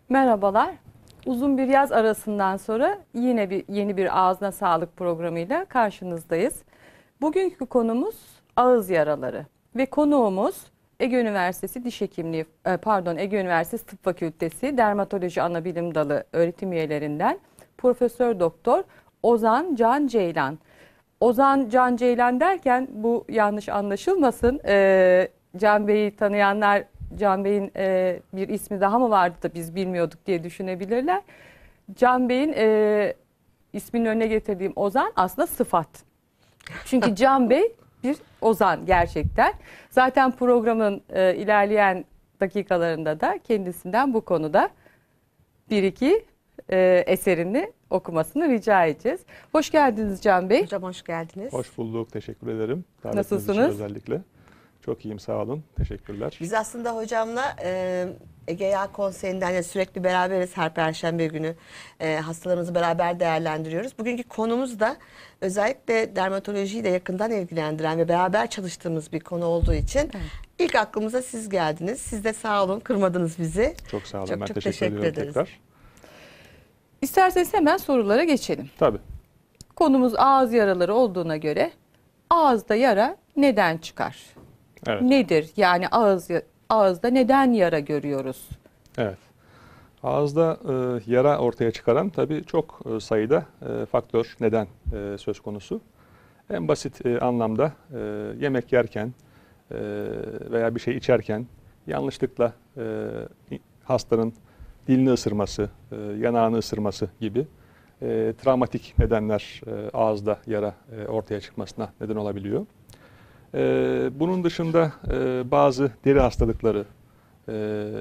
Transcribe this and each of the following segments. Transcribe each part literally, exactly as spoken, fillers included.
Merhabalar. Uzun bir yaz arasından sonra yine bir yeni bir Ağzına Sağlık programıyla karşınızdayız. Bugünkü konumuz ağız yaraları ve konuğumuz Ege Üniversitesi Diş Hekimliği pardon Ege Üniversitesi Tıp Fakültesi Dermatoloji Anabilim Dalı öğretim üyelerinden Profesör Doktor Ozan Can Ceylan. Ozan Can Ceylan derken bu yanlış anlaşılmasın. Ee, Can Bey'i tanıyanlar Can Bey'in e, bir ismi daha mı vardı da biz bilmiyorduk diye düşünebilirler. Can Bey'in e, isminin önüne getirdiğim Ozan aslında sıfat. Çünkü Can Bey bir ozan gerçekten. Zaten programın e, ilerleyen dakikalarında da kendisinden bu konuda bir iki e, eserini okumasını rica edeceğiz. Hoş geldiniz Can Bey. Hocam hoş geldiniz. Hoş bulduk, teşekkür ederim. Davetiniz Nasılsınız? için özellikle. Çok iyiyim, sağ olun. Teşekkürler. Biz aslında hocamla e, Ege Yağ Konseyi'nden yani sürekli beraberiz her Perşembe günü. E, hastalarımızı beraber değerlendiriyoruz. Bugünkü konumuz da özellikle dermatolojiyi de yakından ilgilendiren ve beraber çalıştığımız bir konu olduğu için evet. ilk aklımıza siz geldiniz. Siz de sağ olun, kırmadınız bizi. Çok sağ olun, çok, ben çok teşekkür, teşekkür ediyorum ederiz. tekrar. İsterseniz hemen sorulara geçelim. Tabii. Konumuz ağız yaraları olduğuna göre ağızda yara neden çıkar? Evet. Nedir? Yani ağız ağızda neden yara görüyoruz? Evet. Ağızda e, yara ortaya çıkaran tabii çok e, sayıda e, faktör, neden e, söz konusu. En basit e, anlamda e, yemek yerken e, veya bir şey içerken yanlışlıkla e, hastanın dilini ısırması, e, yanağını ısırması gibi e, travmatik nedenler e, ağızda yara e, ortaya çıkmasına neden olabiliyor. Ee, bunun dışında e, bazı deri hastalıkları, e,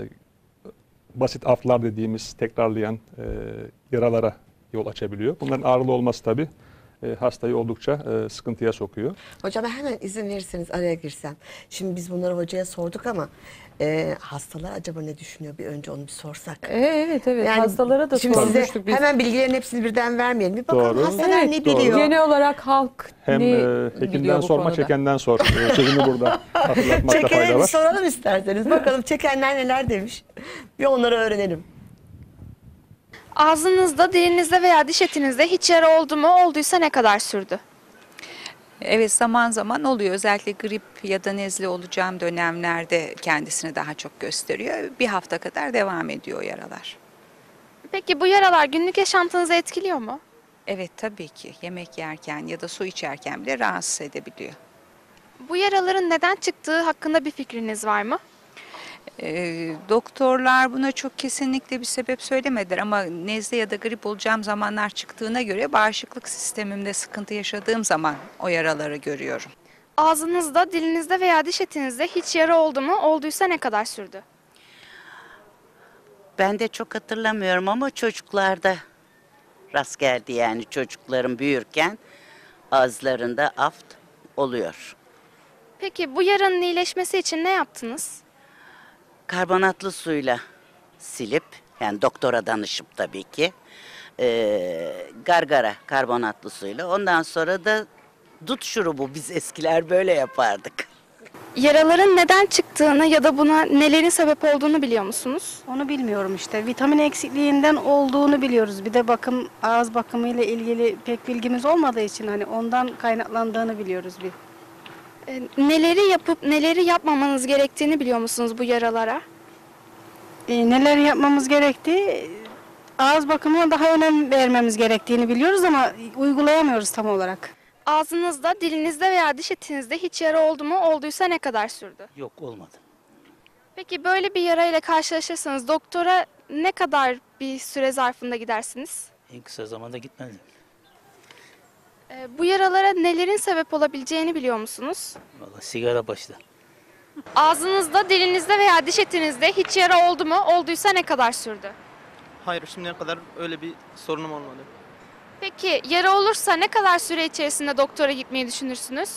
basit aflar dediğimiz tekrarlayan e, yaralara yol açabiliyor. Bunların ağrılı olması tabii e, hastayı oldukça e, sıkıntıya sokuyor. Hocam hemen izin verirseniz araya girsem. Şimdi biz bunları hocaya sorduk ama e, hastalar acaba ne düşünüyor? Bir önce onu bir sorsak. Ee, evet evet Yani hastalara da şimdi size sormuştuk biz. hemen bilgilerin hepsini birden vermeyelim. Bir bakalım Doğru. hastalar Evet, ne doğru. biliyor? Genel olarak halk Hem ne e, biliyor hekimden bu sorma, konuda? çekenden sor. E, sözünü burada hatırlatmakta Çekene fayda bir var. soralım isterseniz. Bakalım çekenler neler demiş. Bir onları öğrenelim. Ağzınızda, dilinizde veya diş etinizde hiç yara oldu mu? Olduysa ne kadar sürdü? Evet, zaman zaman oluyor. Özellikle grip ya da nezle olacağım dönemlerde kendisini daha çok gösteriyor. Bir hafta kadar devam ediyor yaralar. Peki bu yaralar günlük yaşantınızı etkiliyor mu? Evet, tabii ki yemek yerken ya da su içerken bile rahatsız edebiliyor. Bu yaraların neden çıktığı hakkında bir fikriniz var mı? Ee, doktorlar buna çok kesinlikle bir sebep söylemediler ama nezle ya da grip olacağım zamanlar çıktığına göre bağışıklık sistemimde sıkıntı yaşadığım zaman o yaraları görüyorum. Ağzınızda, dilinizde veya diş etinizde hiç yara oldu mu? Olduysa ne kadar sürdü? Ben de çok hatırlamıyorum ama çocuklarda rast geldi, yani çocukların büyürken ağızlarında aft oluyor. Peki bu yaranın iyileşmesi için ne yaptınız? Karbonatlı suyla silip, yani doktora danışıp tabii ki, e, gargara karbonatlı suyla, ondan sonra da dut şurubu, biz eskiler böyle yapardık. Yaraların neden çıktığını ya da buna nelerin sebep olduğunu biliyor musunuz? Onu bilmiyorum işte. Vitamin eksikliğinden olduğunu biliyoruz. Bir de bakım, ağız bakımıyla ilgili pek bilgimiz olmadığı için hani ondan kaynaklandığını biliyoruz bir. E, neleri yapıp neleri yapmamanız gerektiğini biliyor musunuz bu yaralara? E, neler yapmamız gerektiği, ağız bakımına daha önem vermemiz gerektiğini biliyoruz ama uygulayamıyoruz tam olarak. Ağzınızda, dilinizde veya diş etinizde hiç yara oldu mu? Olduysa ne kadar sürdü? Yok, olmadı. Peki böyle bir yara ile karşılaşırsanız doktora ne kadar bir süre zarfında gidersiniz? En kısa zamanda gitmedim. Ee, bu yaralara nelerin sebep olabileceğini biliyor musunuz? Vallahi sigara başta. Ağzınızda, dilinizde veya diş etinizde hiç yara oldu mu? Olduysa ne kadar sürdü? Hayır, şimdiye kadar öyle bir sorunum olmadı. Peki yara olursa ne kadar süre içerisinde doktora gitmeyi düşünürsünüz?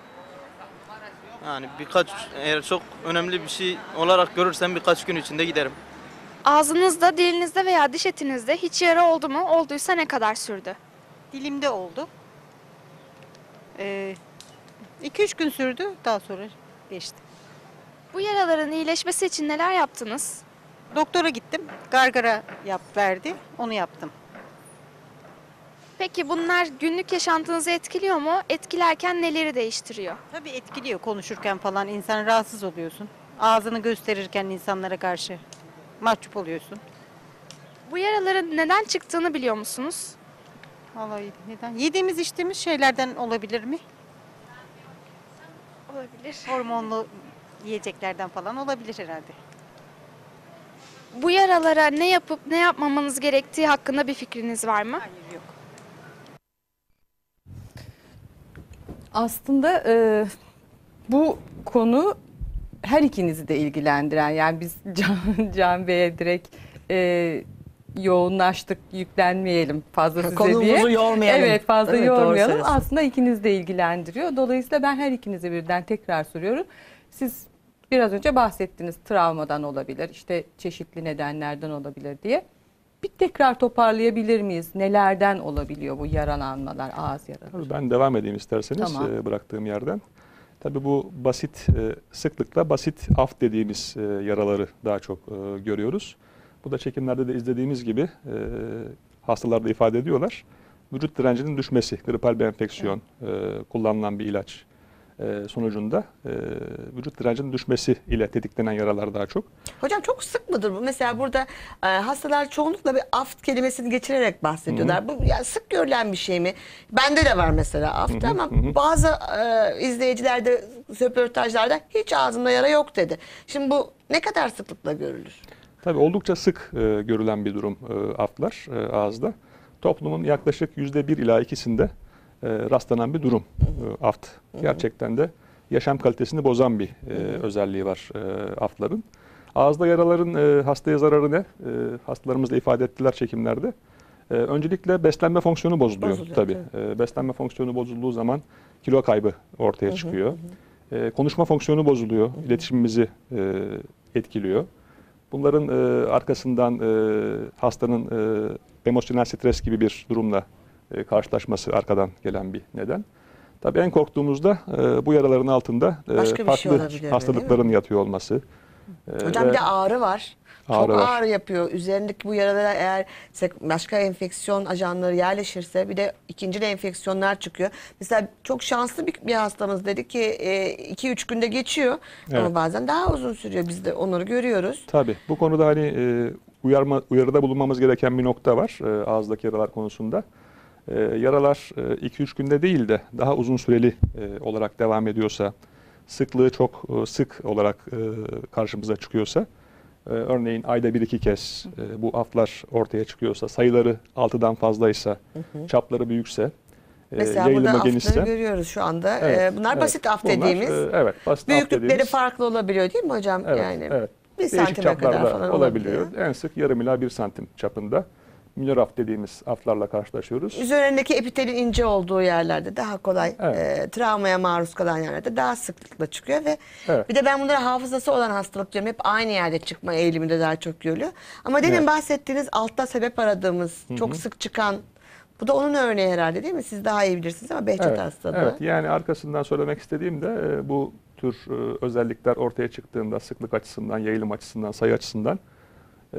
Yani birkaç, eğer çok önemli bir şey olarak görürsem birkaç gün içinde giderim. Ağzınızda, dilinizde veya diş etinizde hiç yara oldu mu? Olduysa ne kadar sürdü? Dilimde oldu. Ee, iki üç gün sürdü, daha sonra geçti. Bu yaraların iyileşmesi için neler yaptınız? Doktora gittim. Gargara yap verdi. Onu yaptım. Peki bunlar günlük yaşantınızı etkiliyor mu? Etkilerken neleri değiştiriyor? Tabii etkiliyor konuşurken falan. İnsan rahatsız oluyorsun. Ağzını gösterirken insanlara karşı mahcup oluyorsun. Bu yaraların neden çıktığını biliyor musunuz? Vallahi neden? Yediğimiz içtiğimiz şeylerden olabilir mi? Olabilir. Hormonlu yiyeceklerden falan olabilir herhalde. Bu yaralara ne yapıp ne yapmamanız gerektiği hakkında bir fikriniz var mı? Hayır, yok. Aslında e, bu konu her ikinizi de ilgilendiren, yani biz Can, Can Bey'e direkt e, yoğunlaştık, yüklenmeyelim fazla size diye. Konumuzu yormayalım. Evet, fazla Evet, doğru yormayalım. söylüyorsun. Aslında ikinizi de ilgilendiriyor. Dolayısıyla ben her ikinize birden tekrar soruyorum. Siz biraz önce bahsettiniz, travmadan olabilir, işte çeşitli nedenlerden olabilir diye. Bir tekrar toparlayabilir miyiz? Nelerden olabiliyor bu yaralanmalar, ağız yaraları? Ben devam edeyim isterseniz Tamam. e, bıraktığım yerden. Tabii bu basit, e, sıklıkla basit aft dediğimiz e, yaraları daha çok e, görüyoruz. Bu da çekimlerde de izlediğimiz gibi e, hastalar da ifade ediyorlar. Vücut direncinin düşmesi, gripal bir enfeksiyon, e, kullanılan bir ilaç e, sonucunda e, vücut direncinin düşmesi ile tetiklenen yaralar daha çok. Hocam çok sık mıdır bu? Mesela burada e, hastalar çoğunlukla bir aft kelimesini geçirerek bahsediyorlar. Bu yani sık görülen bir şey mi? Bende de var mesela aft, ama bazı e, izleyicilerde, röportajlarda hiç ağzımda yara yok dedi. Şimdi bu ne kadar sıklıkla görülür? Tabii oldukça sık e, görülen bir durum e, aftlar e, ağızda. Toplumun yaklaşık yüzde bir ila ikisinde e, rastlanan bir durum e, aft. Gerçekten de yaşam kalitesini bozan bir e, özelliği var e, aftların. Ağızda yaraların e, hastaya zararı ne? E, hastalarımız da ifade ettiler çekimlerde. E, öncelikle beslenme fonksiyonu bozuluyor, Bozuluyor, tabii. E, beslenme fonksiyonu bozulduğu zaman kilo kaybı ortaya çıkıyor. E, konuşma fonksiyonu bozuluyor, iletişimimizi e, etkiliyor. Bunların e, arkasından e, hastanın e, emosyonel stres gibi bir durumla e, karşılaşması arkadan gelen bir neden. Tabii en korktuğumuzda e, bu yaraların altında e, Başka bir şey farklı olabilir mi, hastalıkların yatıyor olması. E, Hocam ve bir de ağrı var. Ağrı Çok var. ağrı yapıyor. Üzerindeki bu yaralara eğer başka enfeksiyon ajanları yerleşirse bir de ikinci enfeksiyonlar çıkıyor. Mesela çok şanslı bir, bir hastamız dedi ki iki üç günde geçiyor. Ama Evet. bazen daha uzun sürüyor. Biz de onları görüyoruz. Tabii bu konuda hani e, uyarma, uyarıda bulunmamız gereken bir nokta var e, ağızdaki yaralar konusunda. E, yaralar iki üç günde değil de daha uzun süreli e, olarak devam ediyorsa, sıklığı çok e, sık olarak e, karşımıza çıkıyorsa, e, örneğin ayda bir iki kez e, bu aftlar ortaya çıkıyorsa, sayıları altıdan fazlaysa, çapları büyükse, e, Mesela burada yayılımı aftları genişse. görüyoruz şu anda. Evet, Ee, Bunlar evet. basit af Bunlar, dediğimiz. e, evet, basit af Büyüklükleri dediğimiz. farklı olabiliyor değil mi hocam? Evet, yani evet. bir Değişik santime kadar çaplarda falan olabiliyor. olabiliyor. En sık yarım ila bir santim çapında minor af dediğimiz aflarla karşılaşıyoruz. Üzerindeki epitelin ince olduğu yerlerde daha kolay, Evet. e, travmaya maruz kalan yerlerde daha sıklıkla çıkıyor ve Evet. bir de ben bunlara hafızası olan hastalık diyorum. Hep aynı yerde çıkma eğiliminde daha çok görülüyor. Ama demin Evet. bahsettiğiniz altta sebep aradığımız çok sık çıkan, bu da onun örneği herhalde değil mi? Siz daha iyi bilirsiniz ama Behçet Evet, hastalığı. evet. Yani arkasından söylemek istediğim de e, bu tür e, özellikler ortaya çıktığında sıklık açısından, yayılım açısından, sayı açısından e,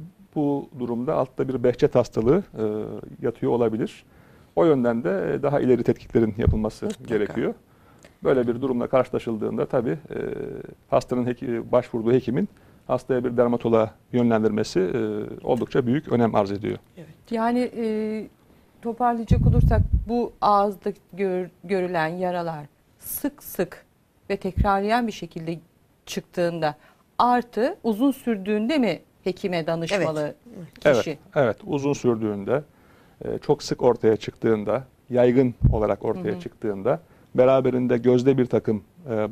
bu durumda altta bir Behçet hastalığı e, yatıyor olabilir. O yönden de e, daha ileri tetkiklerin yapılması Mutlaka. gerekiyor. Böyle bir durumla karşılaşıldığında tabii e, hastanın heki- başvurduğu hekimin hastaya bir dermatoloğa yönlendirmesi e, oldukça büyük önem arz ediyor. Yani e, toparlayacak olursak bu ağızda gör- görülen yaralar sık sık ve tekrarlayan bir şekilde çıktığında, artı uzun sürdüğünde mi hekime danışmalı kişi? Evet, evet. Uzun sürdüğünde, e, çok sık ortaya çıktığında, yaygın olarak ortaya Hı hı. çıktığında, beraberinde gözde bir takım e,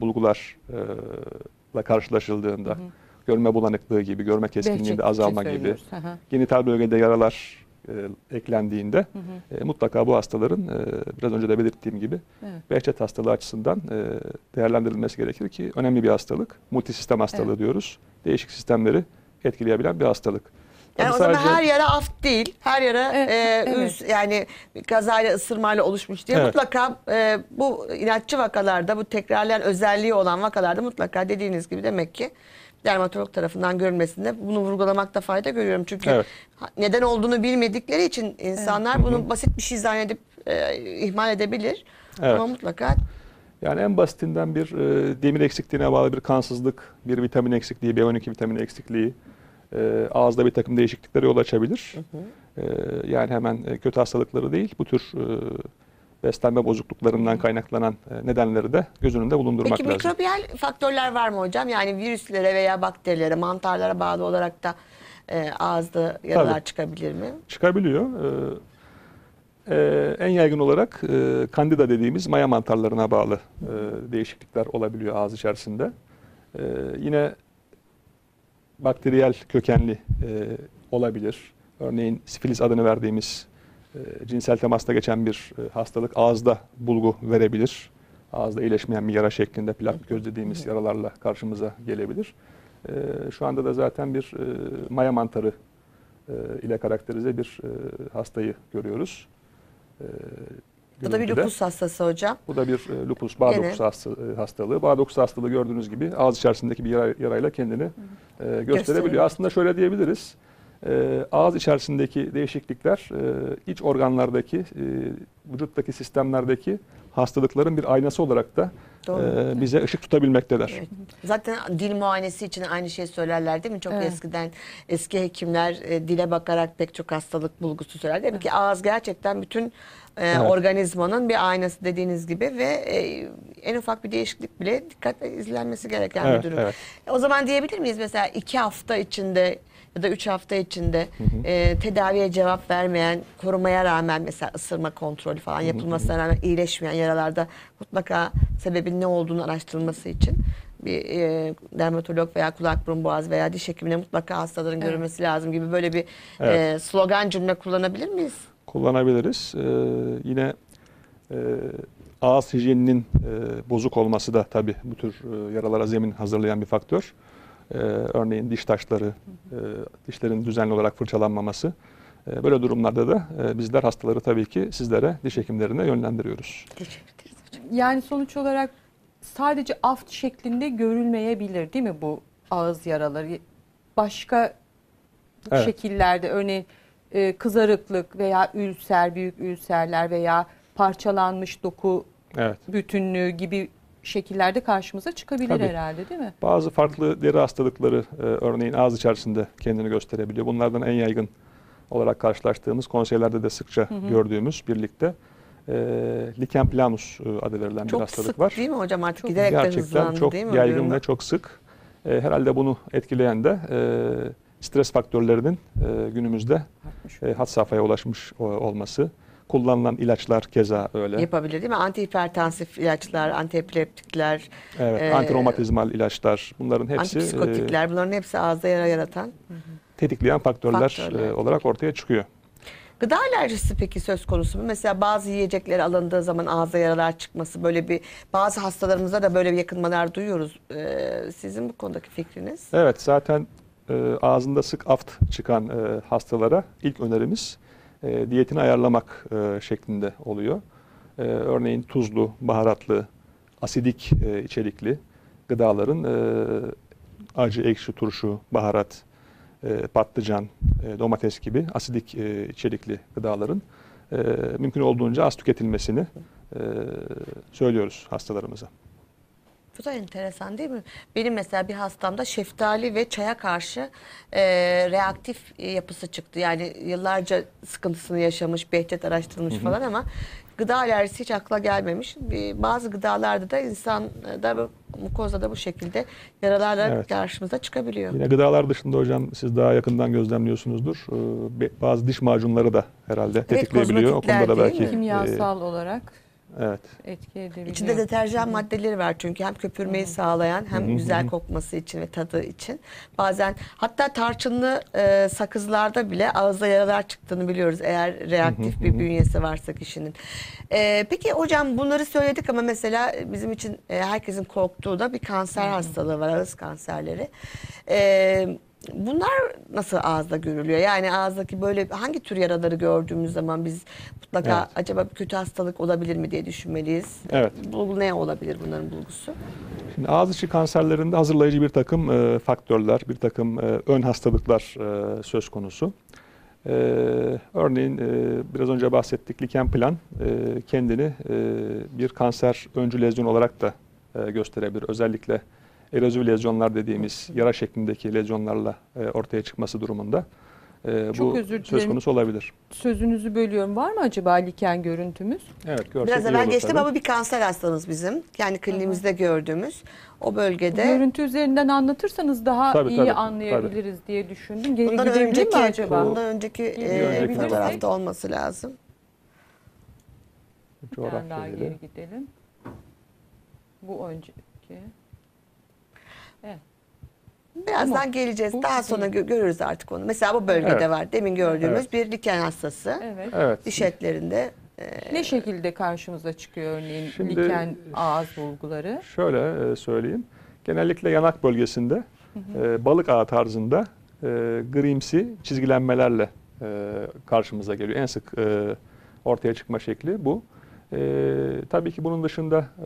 bulgularla karşılaşıldığında, Hı hı. görme bulanıklığı gibi, görme keskinliğinde Behçet için azalma gibi, söylüyoruz. Hı hı. genital bölgede yaralar e, eklendiğinde Hı hı. e, mutlaka bu hastaların e, biraz önce de belirttiğim gibi Evet. Behçet hastalığı açısından e, değerlendirilmesi gerekir ki önemli bir hastalık. Multisistem hastalığı Evet. diyoruz. Değişik sistemleri etkileyebilen bir hastalık. Yani Tabii o zaman sadece- her yara aft değil. Her yara Evet, e, evet. üz, yani kazayla ısırmayla oluşmuş diye Evet. mutlaka e, bu inatçı vakalarda, bu tekrarlayan özelliği olan vakalarda mutlaka dediğiniz gibi demek ki dermatolog tarafından görülmesinde bunu vurgulamakta fayda görüyorum. Çünkü Evet. neden olduğunu bilmedikleri için insanlar Evet. bunu basit bir şey zannedip e, ihmal edebilir. Evet. Ama mutlaka Yani en basitinden bir e, demir eksikliğine bağlı bir kansızlık, bir vitamin eksikliği, B on iki vitamin eksikliği, e, ağızda bir takım değişikliklere yol açabilir. Hı hı. E, yani hemen e, kötü hastalıkları değil, bu tür e, beslenme bozukluklarından kaynaklanan e, nedenleri de göz önünde bulundurmak Peki lazım. mikrobiyal faktörler var mı hocam? Yani virüslere veya bakterilere, mantarlara bağlı olarak da e, ağızda yaralar Tabii. çıkabilir mi? Çıkabiliyor. E, e, en yaygın olarak e, kandida dediğimiz maya mantarlarına bağlı e, değişiklikler olabiliyor ağız içerisinde. E, yine bakteriyel kökenli e, olabilir. Örneğin sifilis adını verdiğimiz e, cinsel temasta geçen bir e, hastalık ağızda bulgu verebilir. Ağızda iyileşmeyen bir yara şeklinde plak göz dediğimiz yaralarla karşımıza gelebilir. E, şu anda da zaten bir e, maya mantarı e, ile karakterize bir e, hastayı görüyoruz. E, Bu da bir görüntüde. lupus hastası hocam. Bu da bir e, lupus, bağ Gene. dokusu hasta- e, hastalığı. Bağ dokusu hastalığı gördüğünüz gibi ağız içerisindeki bir yara, yarayla kendini e, gösterebiliyor. Gösteriyor. Aslında şöyle diyebiliriz. E, ağız içerisindeki değişiklikler e, iç organlardaki, e, vücuttaki sistemlerdeki hastalıkların bir aynası olarak da Doğru. e, bize ışık tutabilmektedir. Evet. Zaten dil muayenesi için aynı şeyi söylerler değil mi? Çok Evet. eskiden eski hekimler e, dile bakarak pek çok hastalık bulgusu söyler. Demek ki ağız gerçekten bütün e, Evet. organizmanın bir aynası dediğiniz gibi ve e, en ufak bir değişiklik bile dikkatle izlenmesi gereken Evet, bir durum. evet. O zaman diyebilir miyiz mesela iki hafta içinde ya da üç hafta içinde e, tedaviye cevap vermeyen, korumaya rağmen mesela ısırma kontrolü falan yapılmasına rağmen iyileşmeyen yaralarda mutlaka sebebin ne olduğunu araştırılması için bir e, dermatolog veya kulak burun boğaz veya diş hekimine mutlaka hastaların Evet. görülmesi lazım gibi böyle bir Evet. e, slogan cümle kullanabilir miyiz? Kullanabiliriz. E, yine e, ağız hijyeninin e, bozuk olması da tabii bu tür e, yaralara zemin hazırlayan bir faktör. Ee, örneğin diş taşları, e, dişlerin düzenli olarak fırçalanmaması. E, böyle durumlarda da e, bizler hastaları tabii ki sizlere, diş hekimlerine yönlendiriyoruz. Teşekkür ederiz hocam. Yani sonuç olarak sadece aft şeklinde görülmeyebilir değil mi bu ağız yaraları? Başka Evet. şekillerde örneğin e, kızarıklık veya ülser, büyük ülserler veya parçalanmış doku Evet. bütünlüğü gibi şekillerde karşımıza çıkabilir Tabii. herhalde değil mi? Bazı farklı deri hastalıkları e, örneğin ağız içerisinde kendini gösterebiliyor. Bunlardan en yaygın olarak karşılaştığımız, konseylerde de sıkça gördüğümüz birlikte e, lichen planus e, adı verilen bir Çok hastalık sık var. değil mi hocam artık Çok- giderek de Gerçekten hızlandı çok değil mi? o yaygın durumda? ve çok sık. E, herhalde bunu etkileyen de e, stres faktörlerinin e, günümüzde e, had safhaya ulaşmış o- olması. Kullanılan ilaçlar keza öyle. Yapabilir değil mi? Antihipertansif ilaçlar, antiepileptikler, Evet, e, antiromatizmal ilaçlar, bunların hepsi e, antipsikotikler bunların hepsi ağızda yara yaratan. tetikleyen faktörler, Faktörler. e, olarak ortaya çıkıyor. Gıda alerjisi peki söz konusu mu? Mesela bazı yiyecekler alındığı zaman ağza yaralar çıkması böyle bir bazı hastalarımızda da böyle bir yakınmalar duyuyoruz. Ee, sizin bu konudaki fikriniz? Evet, zaten e, ağzında sık aft çıkan e, hastalara ilk önerimiz e, diyetini ayarlamak e, şeklinde oluyor. E, örneğin tuzlu, baharatlı, asidik e, içerikli gıdaların e, acı, ekşi, turşu, baharat, e, patlıcan, e, domates gibi asidik e, içerikli gıdaların e, mümkün olduğunca az tüketilmesini e, söylüyoruz hastalarımıza. Bu da enteresan değil mi? Benim mesela bir hastamda şeftali ve çaya karşı e, reaktif e, yapısı çıktı. Yani yıllarca sıkıntısını yaşamış, Behçet araştırılmış falan ama gıda alerjisi hiç akla gelmemiş. Bir- Bazı gıdalarda da insan da bu- mukozda da bu şekilde yaralarla Evet. karşımıza çıkabiliyor. Yine gıdalar dışında hocam siz daha yakından gözlemliyorsunuzdur. Ee, be- Bazı diş macunları da herhalde tetikleyebiliyor. O kozmetikler konuda da değil belki mi? Kimyasal olarak e, evet. etki edebiliyor. İçinde deterjan maddeleri var çünkü hem köpürmeyi sağlayan hem güzel kokması için ve tadı için. Bazen hatta tarçınlı e, sakızlarda bile ağızda yaralar çıktığını biliyoruz eğer reaktif bir bünyesi varsa kişinin. E, peki hocam bunları söyledik ama mesela bizim için e, herkesin korktuğu da bir kanser hastalığı var, ağız kanserleri. E, Bunlar nasıl ağızda görülüyor? Yani ağızdaki böyle hangi tür yaraları gördüğümüz zaman biz mutlaka Evet. acaba bir kötü hastalık olabilir mi diye düşünmeliyiz. Evet. Bulgu ne olabilir bunların bulgusu? Şimdi ağız içi kanserlerinde hazırlayıcı bir takım e, faktörler, bir takım e, ön hastalıklar e, söz konusu. E, örneğin e, biraz önce bahsettik liken plan e, kendini e, bir kanser öncü lezyon olarak da e, gösterebilir. Özellikle erozif lezyonlar dediğimiz yara şeklindeki lezyonlarla e, ortaya çıkması durumunda e, Çok bu özür söz dilerim. konusu olabilir. Sözünüzü bölüyorum. Var mı acaba liken görüntümüz? Evet, görsek Biraz iyi evvel olur geçtim tabii. ama bir kanser hastamız bizim. Kendi kliniğimizde gördüğümüz o bölgede. Görüntü üzerinden anlatırsanız daha Tabii, iyi tabii, anlayabiliriz diye düşündüm. Geri Bundan gidebilir önceki, mi acaba? bundan önceki Bir e, önceki fotoğrafta olması lazım. Bir tane daha Coğrafya ile. geri gidelim. Bu önceki. Evet. Birazdan Tamam. geleceğiz. Bu Daha sonra değil. gö- görürüz artık onu. Mesela bu bölgede Evet. var. Demin gördüğümüz Evet. bir liken hastası. Evet. Evet. Diş etlerinde. e, Ne şekilde karşımıza çıkıyor örneğin Şimdi- liken ağız bulguları? Şöyle e, söyleyeyim. Genellikle yanak bölgesinde e, balık ağı tarzında e, grimsi çizgilenmelerle e, karşımıza geliyor. En sık e, ortaya çıkma şekli bu. E, tabii ki bunun dışında e,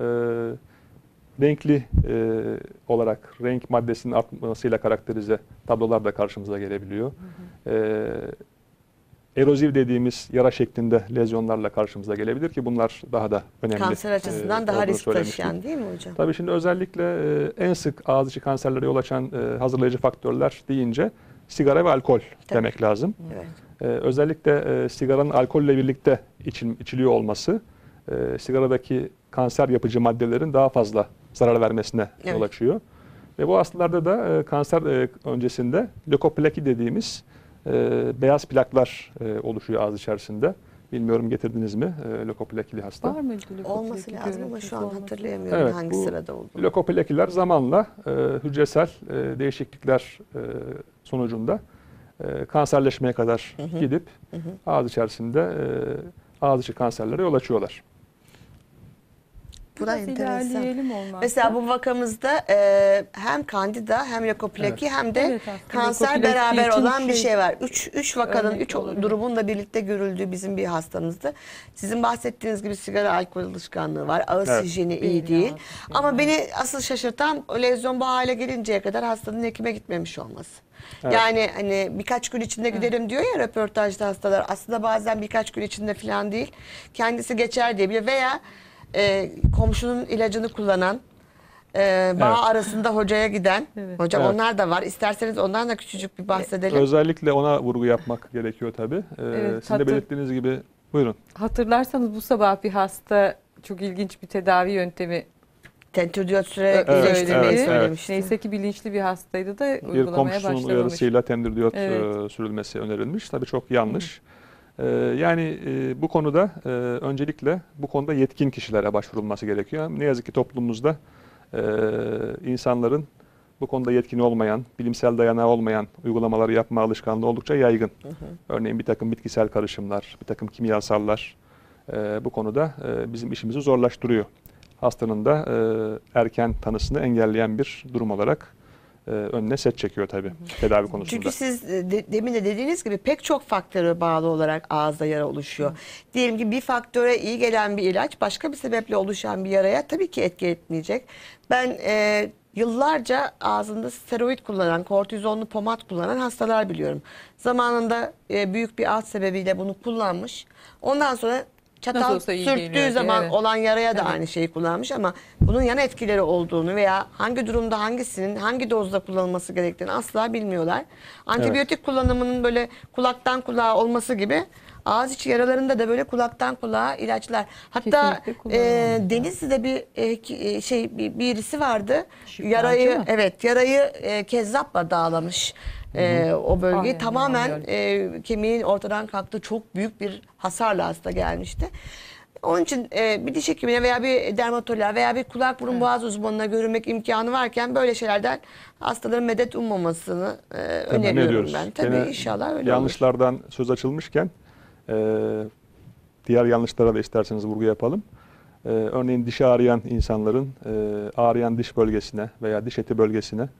renkli e, olarak renk maddesinin artmasıyla karakterize tablolar da karşımıza gelebiliyor. E, erozif dediğimiz yara şeklinde lezyonlarla karşımıza gelebilir ki bunlar daha da önemli. kanser açısından e, daha olduğunu risk söylemiştik. taşıyan değil mi hocam? Tabii şimdi özellikle e, en sık ağız içi kanserlere yol açan e, hazırlayıcı faktörler deyince sigara ve alkol Tabii. demek lazım. Evet. E, özellikle e, sigaranın alkolle birlikte için, içiliyor olması e, sigaradaki kanser yapıcı maddelerin daha fazla zarar vermesine Evet. yol açıyor. Ve bu hastalarda da e, kanser e, öncesinde lökoplaki dediğimiz e, beyaz plaklar e, oluşuyor ağız içerisinde. Bilmiyorum getirdiniz mi e, lökoplakili hasta? Var mı? Olması lazım ama şu an hatırlayamıyorum. hatırlayamıyorum Evet, hangi bu sırada olduğunu. Lökoplakiler zamanla e, hücresel e, değişiklikler e, sonucunda e, kanserleşmeye kadar gidip ağız içerisinde e, ağız içi kanserlere yol açıyorlar. Bu da Biraz enteresan. ilerleyelim olmazsa. Mesela bu vakamızda e, hem kandida hem lökoplaki hem de Evet, aslında kanser lökoplaki beraber için olan bir şey- şey var. Üç, üç vakanın, Örnek üç olabilir. durumun da birlikte görüldüğü bizim bir hastamızdı. Sizin bahsettiğiniz gibi sigara alkol alışkanlığı var. Ağız Evet. hijyeni Bir iyi değil. yağ, Ama evet. beni asıl şaşırtan o lezyon bu hale gelinceye kadar hastanın hekime gitmemiş olması. Evet. Yani hani birkaç gün içinde giderim diyor ya röportajda hastalar. Aslında bazen birkaç gün içinde falan değil. Kendisi geçer diye bile veya e, komşunun ilacını kullanan, e, bağ Evet. arasında hocaya giden, Evet. hocam Evet. onlar da var. İsterseniz ondan da küçücük bir bahsedelim. Özellikle ona vurgu yapmak gerekiyor tabii. E, Evet, sizin de hatır- belirttiğiniz gibi buyurun. Hatırlarsanız bu sabah bir hasta çok ilginç bir tedavi yöntemi Tentürdiyot süre Evet, iyileştirmeyi evet, söylemişti. neyse ki bilinçli bir hastaydı da Bir uygulamaya komşusunun başlamamış. uyarısıyla tendürdiyot Evet. e, sürülmesi önerilmiş. Tabii çok yanlış. E, yani e, bu konuda e, öncelikle bu konuda yetkin kişilere başvurulması gerekiyor. Ne yazık ki toplumumuzda e, insanların bu konuda yetkin olmayan, bilimsel dayanağı olmayan uygulamaları yapma alışkanlığı oldukça yaygın. Örneğin bir takım bitkisel karışımlar, bir takım kimyasallar e, bu konuda e, bizim işimizi zorlaştırıyor. Hastanın da e, erken tanısını engelleyen bir durum olarak e, önüne set çekiyor tabii tedavi konusunda. Çünkü siz e, de, demin de dediğiniz gibi pek çok faktöre bağlı olarak ağızda yara oluşuyor. Diyelim ki bir faktöre iyi gelen bir ilaç başka bir sebeple oluşan bir yaraya tabii ki etki etmeyecek. Ben e, yıllarca ağzında steroid kullanan, kortizonlu pomat kullanan hastalar biliyorum. Zamanında e, büyük bir ağız sebebiyle bunu kullanmış. Ondan sonra çatal Nasıl olsa iyi sürttüğü geliyor zaman diye, evet. olan yaraya da Evet. aynı şeyi kullanmış ama bunun yan etkileri olduğunu veya hangi durumda hangisinin hangi dozda kullanılması gerektiğini asla bilmiyorlar. Antibiyotik kullanımının böyle kulaktan kulağa olması gibi ağız içi yaralarında da böyle kulaktan kulağa ilaçlar. Hatta Kesinlikle e, kullanılmamalı. Denizli'de bir e, ki- e, şey bir, birisi vardı. Şifacı yarayı mı? evet yarayı e, kezzapla dağlamış. E, o bölgeyi Ay, tamamen anlıyorum. e, kemiğin ortadan kalktı, çok büyük bir hasarla hasta gelmişti. Onun için e, bir diş hekimine veya bir dermatoloğa veya bir kulak burun boğaz uzmanına görünmek imkanı varken böyle şeylerden hastaların medet ummamasını e, öneriyorum ediyoruz. ben. Tabii Gene inşallah öyle olur. yanlışlardan söz açılmışken e, diğer yanlışlara da isterseniz vurgu yapalım. E, örneğin dişi ağrıyan insanların e, ağrıyan diş bölgesine veya diş eti bölgesine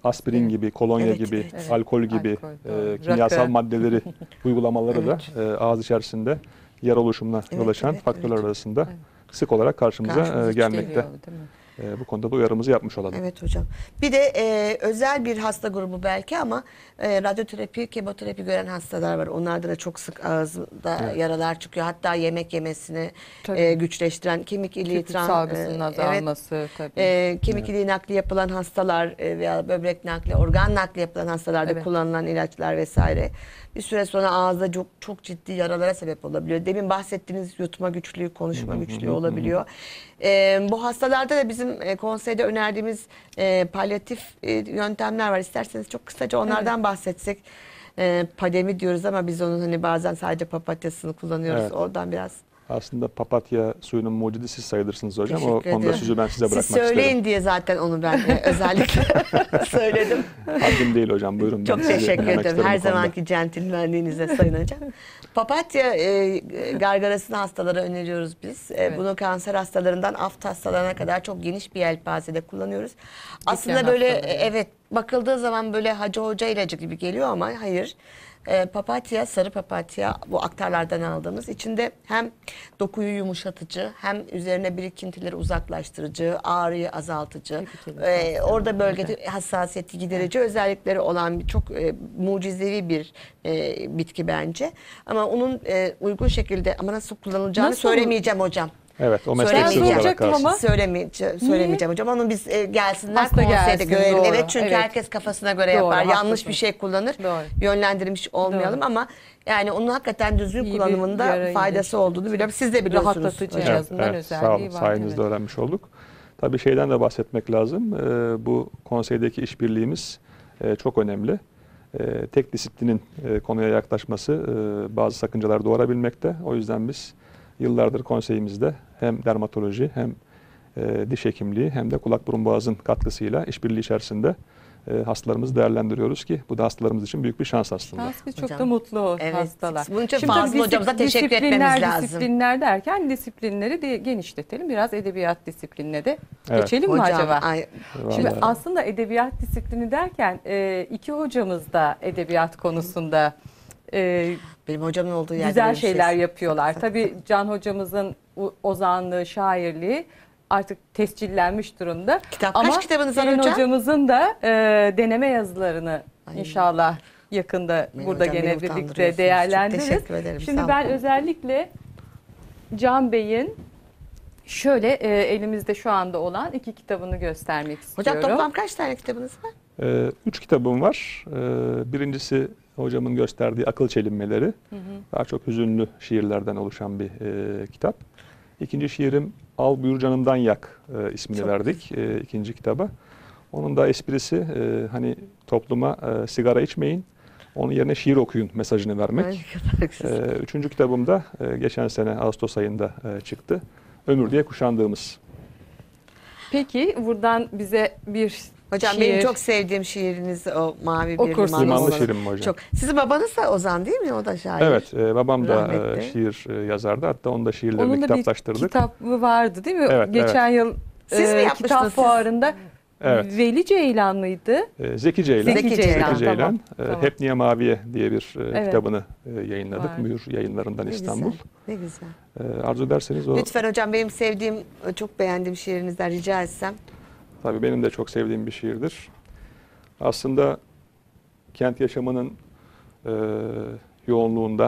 aspirin Evet. gibi, kolonya Evet, gibi, evet. alkol gibi Alkol, doğru. e, kimyasal Rakı. maddeleri uygulamaları Evet. da e, ağız içerisinde yara oluşumuna yol Evet, açan evet, faktörler evet. arasında Evet. sık olarak karşımıza, Karşımıza e, gelmekte. Geliyor, değil mi? E, bu konuda da uyarımızı yapmış olalım. Evet hocam. Bir de e, özel bir hasta grubu belki ama e, radyoterapi, kemoterapi gören hastalar var. Onlarda da çok sık ağızda Evet. yaralar çıkıyor. Hatta yemek yemesini Tabii. e, güçleştiren kemik iliği Kükürt tran- salgısının e, azalması tabii. E, kemik iliği nakli yapılan hastalar e, veya böbrek nakli, organ nakli yapılan hastalarda Evet. kullanılan ilaçlar vesaire bir süre sonra ağızda çok çok ciddi yaralara sebep olabiliyor. Demin bahsettiğiniz yutma güçlüğü, konuşma güçlüğü olabiliyor. E, bu hastalarda da bizim e, konseyde önerdiğimiz e, palyatif e, yöntemler var. İsterseniz çok kısaca onlardan bahsetsek. E, pademi diyoruz ama biz onun hani bazen sadece papatyasını kullanıyoruz. Evet. Oradan biraz. Aslında papatya suyunun mucidi siz sayılırsınız hocam. O Teşekkür konuda ediyorum. sözü ben size bırakmak Siz söyleyin isterim. diye zaten onu ben e, özellikle söyledim. Haddim değil hocam, buyurun. Ben Çok sizi teşekkür dinlemek ederim. isterim Her bu konuda. zamanki centilmenliğinize Sayın Hocam. Papatya e, gargarasını hastalara öneriyoruz biz. E, Evet. Bunu kanser hastalarından aft hastalarına kadar çok geniş bir yelpazede kullanıyoruz. Aslında Diken böyle hastaları. e, evet bakıldığı zaman böyle hacı hoca ilacı gibi geliyor ama hayır. E, papatya, sarı papatya bu aktarlardan aldığımız içinde hem dokuyu yumuşatıcı hem üzerine birikintileri uzaklaştırıcı, ağrıyı azaltıcı, e, orada bölgede hassasiyeti giderici özellikleri olan bir çok e, mucizevi bir e, bitki bence. Ama onun e, uygun şekilde ama nasıl kullanılacağını Nasıl? söylemeyeceğim hocam. Evet, o meslek sırrı Söylemeyeceğim. olarak kalsın. Ama- Söylemeyeceğim, söylemeyeceğim hocam. Onu biz e, gelsinler Hasta konseyde gelsin, görelim. doğru. Evet çünkü Evet. herkes kafasına göre Doğru, yapar. Yanlış haklısın. bir şey kullanır. Doğru. Yönlendirmiş olmayalım Doğru. ama yani onun hakikaten düzgün İyi bir kullanımında yara faydası iyileştirici. olduğunu biliyorum. Siz de biliyorsunuz. Rahatlatıcı. hocam. En azından özelliği sağ olun. var, Sayenizde evet. öğrenmiş olduk. Tabii şeyden de bahsetmek lazım. Ee, bu konseydeki işbirliğimiz e, çok önemli. E, tek disiplinin e, konuya yaklaşması e, bazı sakıncalar doğurabilmekte. O yüzden biz yıllardır konseyimizde hem dermatoloji hem e, diş hekimliği hem de kulak burun boğazın katkısıyla işbirliği içerisinde e, hastalarımızı değerlendiriyoruz ki bu da hastalarımız için büyük bir şans aslında. Şans, biz çok Hocam. da mutlu o Evet. hastalar. Bunun için Şimdi Fazıl tabii hocamıza disip- teşekkür etmemiz disiplinler, lazım. Disiplinler derken disiplinleri de genişletelim. Biraz edebiyat disiplinine de Evet. geçelim mi Hocam, acaba? ay, Şimdi Vallahi. aslında edebiyat disiplini derken e, iki hocamız da edebiyat konusunda e, benim hocamın olduğu yerde güzel böyle bir şey- şeyler yapıyorlar. Tabii Can hocamızın o- ozanlığı, şairliği artık tescillenmiş durumda. Kitap kaç Ama kitabınız var Selin hocam? hocamızın da e, deneme yazılarını Ay. inşallah yakında Beni burada hocam, beni gene utandırıyorsunuz. birlikte Çok değerlendiririz. teşekkür ederim, sağ Şimdi olun. ben özellikle Can Bey'in şöyle e, elimizde şu anda olan iki kitabını göstermek istiyorum. Hocam toplam kaç tane kitabınız var? Ee, üç kitabım var. Ee, birincisi hocamın gösterdiği Akıl Çelinmeleri. Daha çok hüzünlü şiirlerden oluşan bir e, kitap. İkinci şiirim Al Buyur Canımdan Yak e, ismini Çok verdik e, ikinci kitaba. Onun da esprisi e, hani topluma e, sigara içmeyin, onun yerine şiir okuyun mesajını vermek. Ay, ne kadar güzel. E, üçüncü kitabım da e, geçen sene Ağustos ayında e, çıktı. Ömür diye kuşandığımız. Peki buradan bize bir Hocam şiir. benim çok sevdiğim şiiriniz o mavi bir Okursunuz. limanlı Limanlı olan. şiirim mi hocam? Çok. Sizin babanız da Ozan değil mi? O da şair. Evet, e, babam da e, Rahmetli. şiir e, yazardı. Hatta onun da şiirlerini Onun da bir kitaplaştırdık. kitabı vardı değil mi? Evet, Geçen yıl Siz mi e, yapmıştınız? kitap Siz- fuarında Evet. Veli Ceylanlıydı. E, Zeki Ceylan. Zeki Zeki Ceylan, Ceylan, Ceylan. tamam, E, tamam. Hep Niye Maviye diye bir e, Evet. kitabını e, yayınladık. Var. Mühür yayınlarından Ne İstanbul. güzel. Ne güzel. E, arzu ederseniz o Lütfen hocam benim sevdiğim, çok beğendiğim şiirinizden rica etsem. tabii benim de çok sevdiğim bir şiirdir. Aslında kent yaşamının e, yoğunluğunda,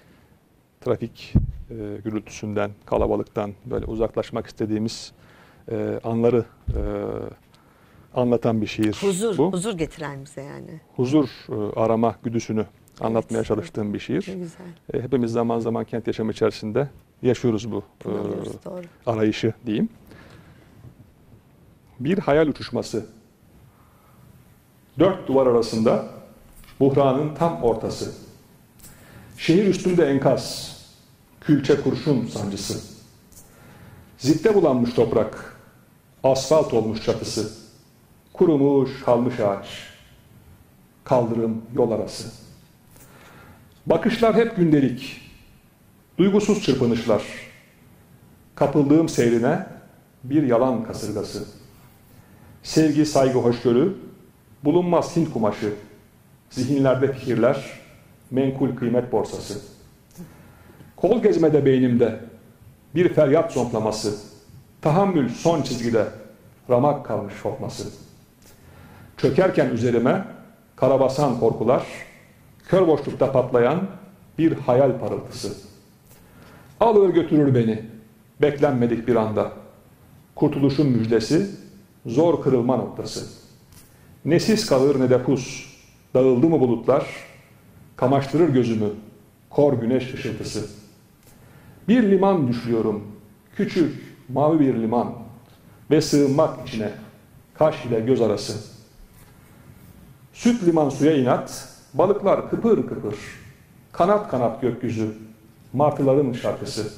trafik e, gürültüsünden, kalabalıktan böyle uzaklaşmak istediğimiz e, anları e, anlatan bir şiir. Huzur, bu. huzur getiren bize yani. Huzur e, arama güdüsünü anlatmaya Evet, çalıştığım bir şiir. Ne güzel. E, hepimiz zaman zaman kent yaşamı içerisinde yaşıyoruz bu e, Anlıyoruz, doğru. arayışı diyeyim. Bir hayal uçuşması. Dört duvar arasında buhranın tam ortası. Şehir üstünde enkaz, külçe kurşun sancısı. Zipte bulanmış toprak, asfalt olmuş çatısı. Kurumuş kalmış ağaç, kaldırım yol arası. Bakışlar hep gündelik, duygusuz çırpınışlar. Kapıldığım seyrine bir yalan kasırgası. Sevgi, saygı, hoşgörü, bulunmaz Hint kumaşı, zihinlerde fikirler, menkul kıymet borsası. Kol gezmede beynimde bir feryat zonklaması, tahammül son çizgide ramak kalmış kopması. Çökerken üzerime karabasan korkular, kör boşlukta patlayan bir hayal parıltısı. Alır götürür beni, beklenmedik bir anda. Kurtuluşun müjdesi, zor kırılma noktası. Ne sis kalır ne de pus, dağıldı mı bulutlar, kamaştırır gözümü, kor güneş ışıltısı. Bir liman düşüyorum, küçük, mavi bir liman ve sığınmak içine, kaş ile göz arası. Süt liman suya inat, balıklar kıpır kıpır, kanat kanat gökyüzü, martıların şarkısı.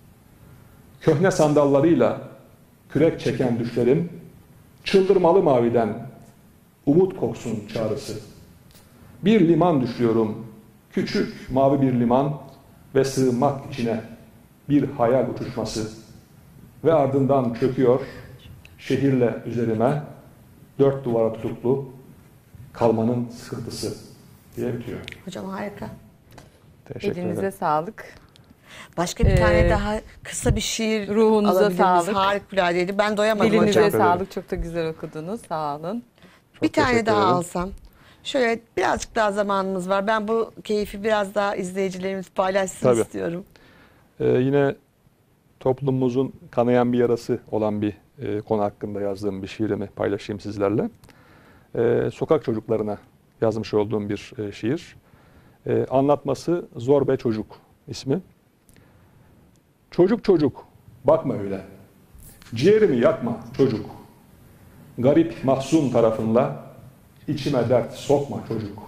Köhne sandallarıyla kürek çeken düşlerim, çıldırmalı maviden umut koksun çağrısı. Bir liman düşüyorum, küçük mavi bir liman ve sığınmak içine bir hayal uçuşması. Ve ardından çöküyor şehirle üzerime dört duvara tutuklu kalmanın sıkıntısı diye bitiyor. Hocam harika. Teşekkür Elinize ederim. sağlık. Başka bir Ee, tane daha kısa bir şiir ruhunuza alabilir miyiz? sağlık. Harikuladeydi. Ben doyamadım Dilinize hocam. Teşekkür ederim. sağlık. Çok da güzel okudunuz. Sağ olun. Çok Bir tane teşekkür daha ederim. alsam. Şöyle birazcık daha zamanımız var. Ben bu keyfi biraz daha izleyicilerimiz paylaşsın Tabii. istiyorum. Ee, yine toplumumuzun kanayan bir yarası olan bir e, konu hakkında yazdığım bir şiirimi paylaşayım sizlerle. Ee, sokak çocuklarına yazmış olduğum bir e, şiir. Ee, anlatması Zor Be Çocuk ismi. Çocuk çocuk, bakma öyle. Ciğerimi yakma çocuk. Garip mahzun tarafınla içime dert sokma çocuk.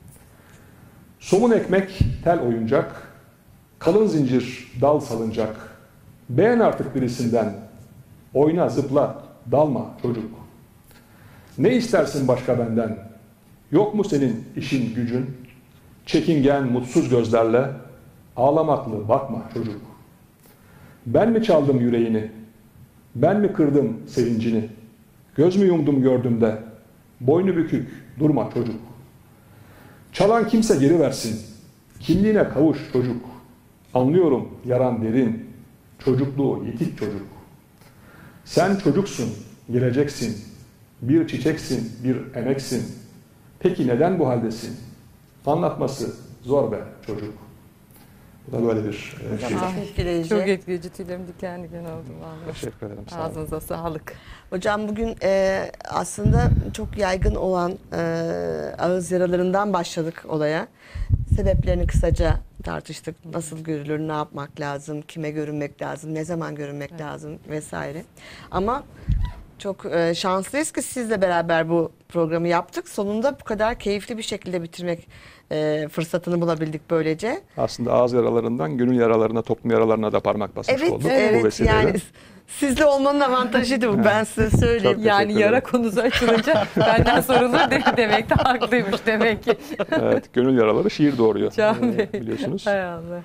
Somun ekmek, tel oyuncak, kalın zincir, dal salıncak. Beğen artık birisinden, oyna zıpla, dalma çocuk. Ne istersin başka benden? Yok mu senin işin gücün? Çekingen, mutsuz gözlerle, ağlamaklı bakma çocuk. Ben mi çaldım yüreğini? Ben mi kırdım sevincini? Göz mü yumdum gördüğümde? Boynu bükük, durma çocuk. Çalan kimse geri versin. Kimliğine kavuş çocuk. Anlıyorum yaran derin. Çocukluğu yitik çocuk. Sen çocuksun, geleceksin. Bir çiçeksin, bir emeksin. Peki neden bu haldesin? Anlatması zor be çocuk. Bu da böyle bir e, Hocam şiir. çok etkileyici. Çok etkileyici. Tüylerim diken diken oldu vallahi. Teşekkür ederim. Sağ olun. Ağzınıza sağlık. Hocam bugün e, aslında çok yaygın olan e, ağız yaralarından başladık olaya. Sebeplerini kısaca tartıştık. Nasıl görülür, ne yapmak lazım, kime görünmek lazım, ne zaman görünmek Evet. lazım vesaire. Ama çok e, şanslıyız ki sizle beraber bu programı yaptık. Sonunda bu kadar keyifli bir şekilde bitirmek e, fırsatını bulabildik böylece. Aslında ağız yaralarından gönül yaralarına, toplum yaralarına da parmak basmış Evet, olduk bu evet vesileyle. yani sizle olmanın avantajıydı bu. Ben size söyleyeyim. Çok Yani teşekkür yara ederim. konusu açılınca benden sorulur de demek de haklıymış demek ki. Evet, gönül yaraları şiir doğuruyor. Can Ee, Bey. biliyorsunuz. Hay Allah.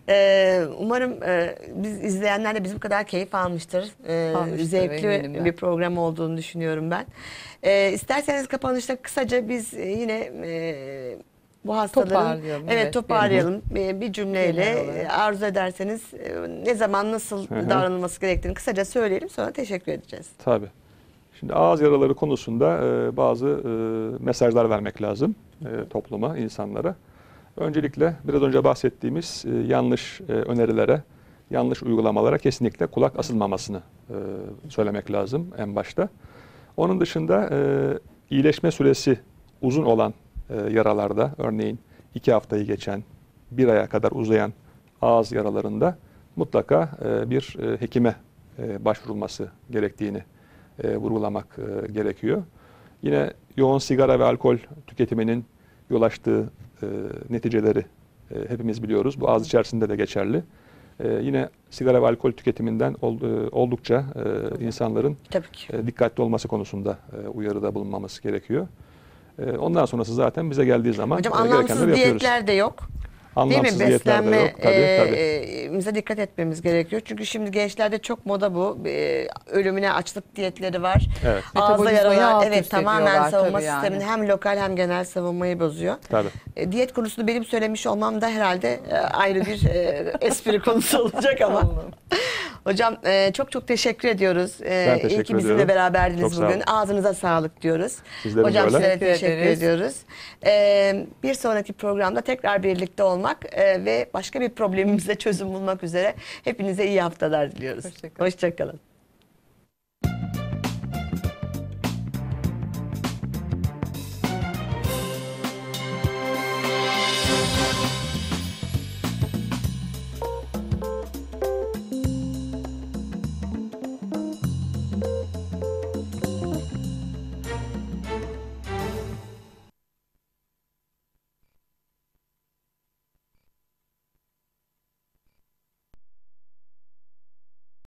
Ee, umarım e, biz izleyenler de bizim kadar keyif almıştır. Ee, Almıştır, zevkli eminim ben. bir program olduğunu düşünüyorum ben. Ee, isterseniz kapanışta kısaca biz e, yine e, bu hastaların Toparlayalım, evet, evet, toparlayalım bir, bir cümleyle Genel olarak. e, arzu ederseniz e, ne zaman nasıl Hı hı. davranılması gerektiğini kısaca söyleyelim, sonra teşekkür edeceğiz. Tabii. Şimdi ağız yaraları konusunda e, bazı e, mesajlar vermek lazım e, topluma, insanlara. Öncelikle biraz önce bahsettiğimiz e, yanlış e, önerilere, yanlış uygulamalara kesinlikle kulak asılmamasını e, söylemek lazım en başta. Onun dışında e, iyileşme süresi uzun olan e, yaralarda, örneğin iki haftayı geçen, bir aya kadar uzayan ağız yaralarında mutlaka e, bir e, hekime e, başvurulması gerektiğini e, vurgulamak e, gerekiyor. Yine yoğun sigara ve alkol tüketiminin yol açtığı e, neticeleri e, hepimiz biliyoruz. Bu ağız içerisinde de geçerli. E, yine sigara ve alkol tüketiminden ol, e, oldukça e, insanların Tabii ki. e, dikkatli olması konusunda e, uyarıda bulunmaması gerekiyor. E, ondan sonrası zaten bize geldiği zaman Hocam e, gerekenleri anlamsız yapıyoruz. diyetler de yok. Değil mi? Anlamsız diyetler de yok. Tabii, e, tabii. e, bize dikkat etmemiz gerekiyor. Çünkü şimdi gençlerde çok moda bu. E, ölümüne açlık diyetleri var. Evet. Ağızda Metabolizmayı yaralar, alt evet, üst tamamen ediyorlar savunma tabii yani. sistemini hem lokal hem genel savunmayı bozuyor. Tabii. E, diyet konusunu benim söylemiş olmam da herhalde e, ayrı bir e, espri konusu olacak ama. Hocam e, çok çok teşekkür ediyoruz. E, Ben iyi teşekkür ki bizimle ediyorum. beraberdiniz Çok sağ bugün. olun. Ağzınıza sağlık diyoruz. Sizlerin Hocam böyle. size Teşekkür teşekkür ederiz. ediyoruz. E, bir sonraki programda tekrar birlikte olmak e, ve başka bir problemimize çözüm bulmak üzere hepinize iyi haftalar diliyoruz. Hoşça kalın. Hoşça kalın.